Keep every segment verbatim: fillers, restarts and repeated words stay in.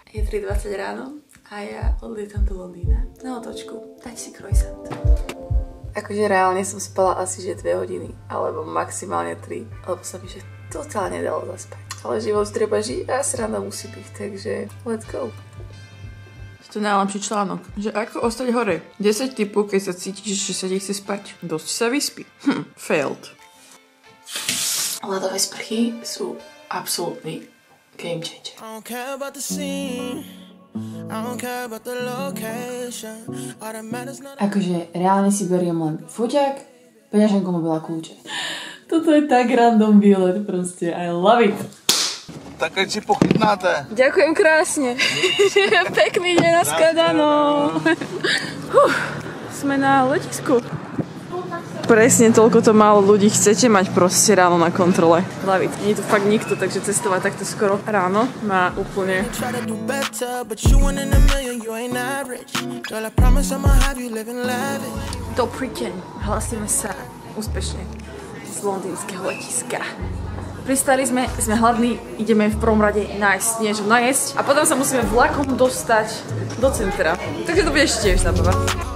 Je tri dvadsať ráno a ja odlietam do Londýna na otočku dať si croissant. Akože reálne som spala asi že dve hodiny, alebo maximálne tri, lebo sa mi že totálne dalo zaspať. Ale život treba žiť a sranda musí byť, takže let's go. To je najlepší článok, že ako ostať hore. desať tipov, keď sa cítiš, že sa ti chce spať. Dosť sa vyspí. Hm, failed. Ľadové sprchy sú absolútny game changer. Akože reálne si beriem len foťák, peňaženku, mobil a kľúče. Toto je tak random výlet proste. I love it. Tak keď si pochytnáte. Ďakujem krásne. Pekný deň, naskladano. Sme na letisku. Presne toľko to málo ľudí chcete mať proste ráno na kontrole. Love it. Nie je tu fakt nikto, takže cestovať takto skoro ráno má úplne... Dobrý deň. Hlasíme sa úspešne z londýnskeho letiska. Pristali sme, sme hladní, ideme v prvom rade nájsť niečo najesť a potom sa musíme vlakom dostať do centra. Takže to bude ešte tiež zábava.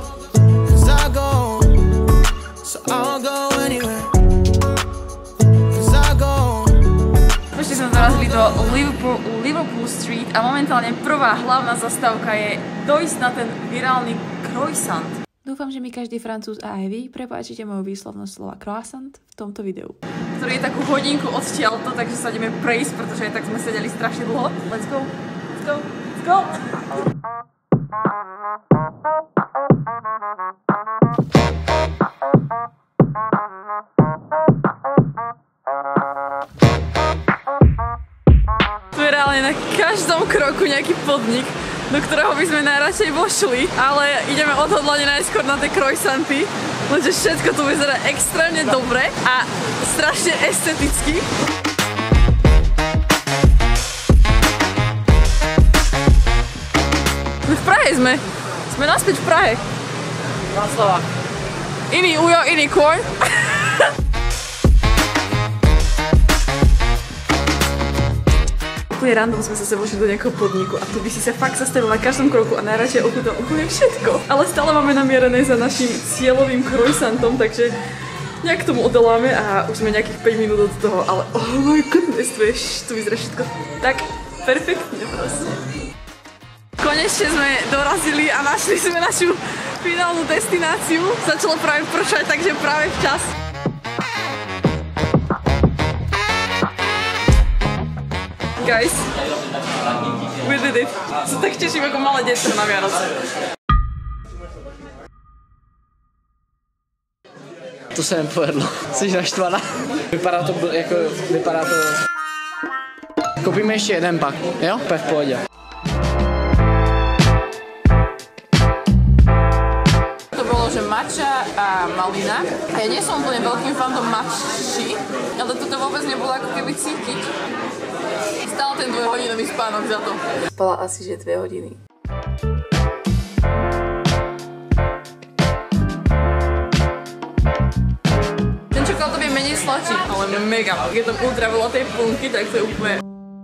Ešte sme dorazili do Liverpool, Liverpool Street a momentálne prvá hlavná zastávka je dojsť na ten virálny croissant. Dúfam, že mi každý Francúz a aj vy prepáčite moju výslovnosť slova croissant v tomto videu, ktorý je takú hodinku odtiaľto, takže sa ideme prejsť, pretože aj tak sme sedeli strašne dlho. Let's go, let's go, let's go! Tu je reálne na každom kroku nejaký podnik, do ktorého by sme najradšej vošli, ale ideme odhodlane najskôr na tie croissanty, lenže všetko tu vyzerá extrémne dobre a strašne esteticky. My v Prahe sme. Sme naspäť v Prahe. Václava. Iný ujo, iný kôň. Úplne random sme sa vošli do nejakého podniku a tu by si sa fakt zastavil na každom kroku a najradšej ochutnal úplne všetko. Ale stále máme namierené za našim cieľovým croissantom, takže nejak tomu odoláme a už sme nejakých päť minút od toho, ale oh my goodness, tu, je, tu vyzerá všetko tak perfektne proste. Konečne sme dorazili a našli sme našu finálnu destináciu. Začalo práve pršať, takže práve včas. Guys, we did it. Sa tak teším ako malé detstvo na Vianoce. To se nepovedlo. Jsi naštvaná? Vypadá to, jako, vypadá to... Koupíme ještě jeden pak, jo? Úplně v pohodě. To bolo, že matcha a malina. A ja nie som úplne veľkým fandom matchy, ale toto vôbec nebolo ako keby cítiť. Stal ten dvojhodinový spánok za to. Spala asi že dve hodiny. Ten čokoládov je menej sladší, ale mega. Je tam ultra veľa tej plnky, tak to je úplne...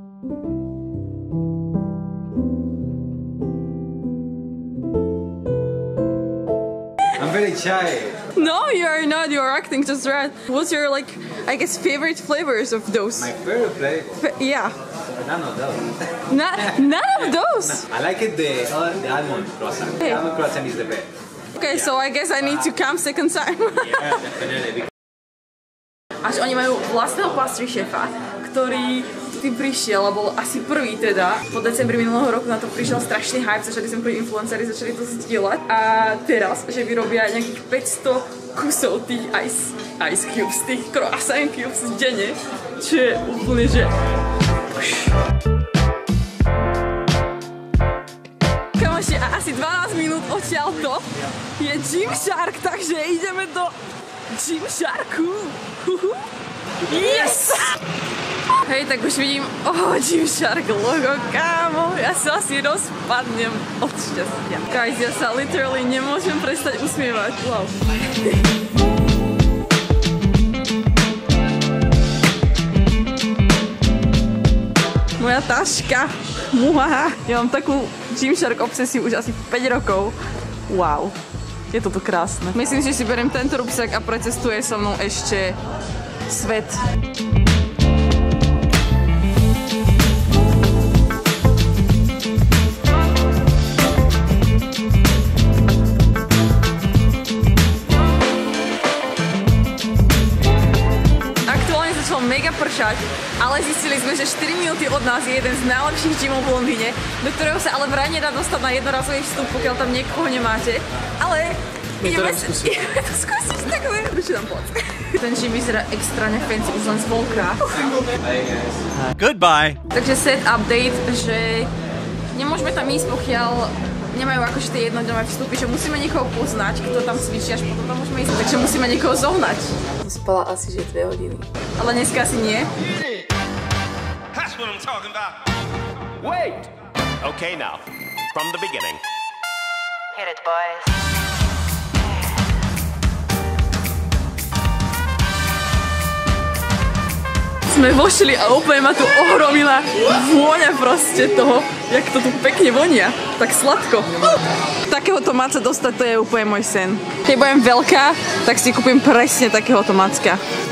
I'm very shy. No, you are not. You are acting just right. What's your, like, I guess, favorite flavors of those? My favorite flavor? F yeah. None of those. Not, none of those? I like it the, uh, the almond croissant. Hey. The almond croissant is the best. Okay, so I guess I need to come second time. Yeah, definitely. Až oni majú vlastného pastry šefa, ktorý tým prišiel a bol asi prvý teda. Po decembri minulého roku na to prišiel strašný hype, začali sem prví influenceri, začali to zdieľať. A teraz, že vyrobia nejakých päťsto kusov tých ice, ice cubes, tých croissant cubes denne, čo je úplne, že... Kamoši, a asi dvanásť minút odtiaľto je Gymshark, takže ideme do Gymsharku. Yes! Hej, tak už vidím, oh, Gymshark logo, kámo, ja sa asi rozpadnem od šťastia. Guys, ja sa literally nemôžem prestať usmievať, wow. Moja taška. Muhaha. Ja mám takú Gymshark obsesiu už asi päť rokov. Wow. Je toto krásne. Myslím, že si beriem tento rúbsak a precestuje so mnou ešte svet. Mega pršať, ale zistili sme, že štyri minúty od nás je jeden z najlepších gymov v Londýne, do ktorého sa ale vraj nedá dostať na jednorazový vstup, pokiaľ tam niekoho nemáte. Ale ideme, ideme to skúsiť takové. Prečo tam poď? Ten gym vyzerá extrémne fancy, už len zvonka. Goodbye. Takže set update, že nemôžeme tam ísť, pokiaľ nemajú akože tie jednodňové vstupy, že musíme niekoho poznať, kto tam cvičí, až potom tam môžeme ísť, takže musíme niekoho zohnať. Spala asi že dve hodiny. Ale dneska asi nie. That's what I'm talking about. Wait. Okay, now from the beginning. Hit it, boys. Sme vošli a úplne ma tu ohromila vôňa proste toho, jak to tu pekne vonia. Tak sladko. Takéhoto maca dostať, to je úplne môj sen. Keď budem veľká, tak si kúpim presne takéhoto macka.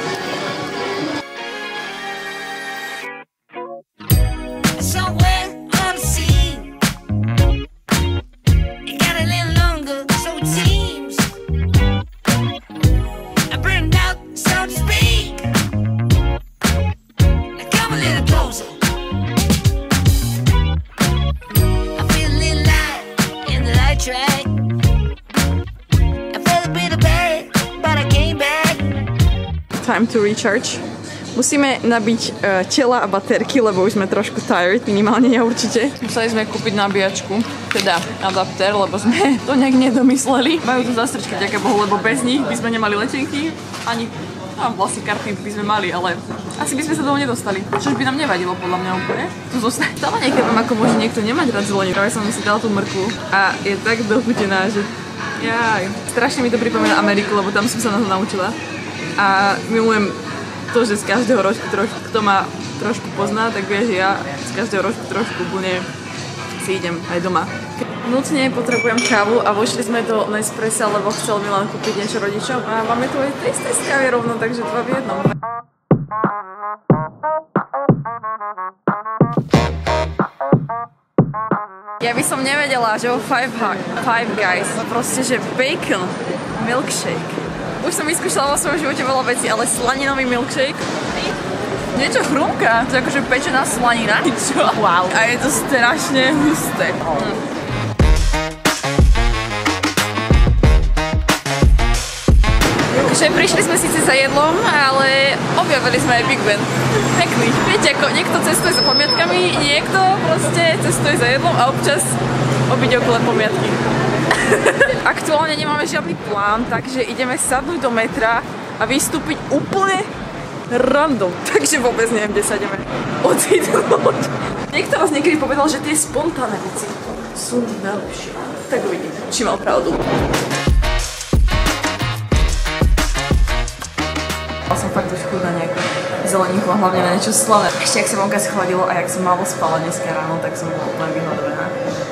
Time to recharge. Musíme nabiť uh, tela a baterky, lebo už sme trošku tired, minimálne ja určite. Museli sme kúpiť nabíjačku, teda adapter, lebo sme to nejak nedomysleli. Majú tu zastrčky, ďaká Bohu, lebo bez nich by sme nemali letenky, ani no, vlastne karty by sme mali, ale asi by sme sa toho nedostali. Čož by nám nevadilo, podľa mňa úplne. Tu zostať. Stále nechápem, ako môže niekto nemať rád zeleninu. Práve som si dala tú mrkvu a je tak dochutená, že jaj. Strašne mi to pripomína Ameriku, lebo tam som sa na to naučila. A milujem to, že z každého rožku trošku, kto ma trošku pozná, tak vie, že ja z každého rožku trošku úplne si idem aj doma. Nutne potrebujem kávu a vošli sme do Nespressa, lebo chcel Milan kúpiť niečo rodičom a máme tu aj tristo z kávy rovno, takže dva v jednom. Ja by som nevedela, že o Five, Five Guys, proste, že bacon, milkshake. Už som vyskúšala vo svojom živote veľa vecí, ale slaninový milkshake, niečo chrumká, to je akože pečená slanina. Čo? Wow. A je to strašne husté. Mm. Takže prišli sme síce za jedlom, ale objavili sme aj Big Ben. Pekný. Viete, ako niekto cestuje za pamiatkami, niekto proste cestuje za jedlom a občas obíde okolo pamiatky. Aktuálne nemáme žiadny plán, takže ideme sadnúť do metra a vystúpiť úplne random. Takže vôbec neviem, kde sa ideme ocitnúť. Niekto vás niekedy povedal, že tie spontánne veci sú najlepšie. Tak uvidím, či mal pravdu. Mal som fakt už chuť na nejakú zeleninku a hlavne na niečo slané. Ešte ak sa vonka schladilo a jak som málo spala dneska ráno, tak som bola úplne vyhľadovaná.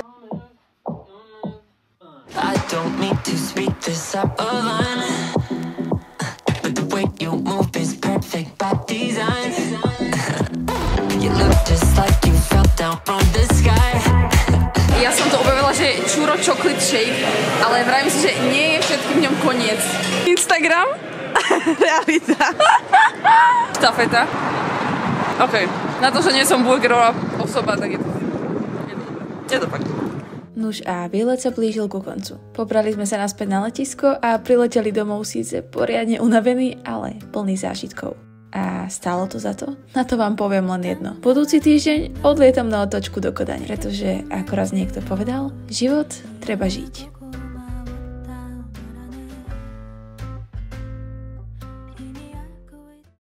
I don't mean to speak this up a line, but the way you move is perfect by design. You look just like you fell down from the sky. Ja som to objavila, že churro chocolate shake, ale vravím si, že nie je všetkým v ňom koniec. Instagram? Realita. Štafeta. OK, na to, že nie som burgerová osoba, tak je to... Je to fakt. Nuž a výlet sa blížil ku koncu. Pobrali sme sa naspäť na letisko a prileteli domov síce poriadne unavení, ale plný zážitkov. A stálo to za to? Na to vám poviem len jedno. Budúci týždeň odlietam na otočku do Kodane, pretože ako raz niekto povedal, život treba žiť.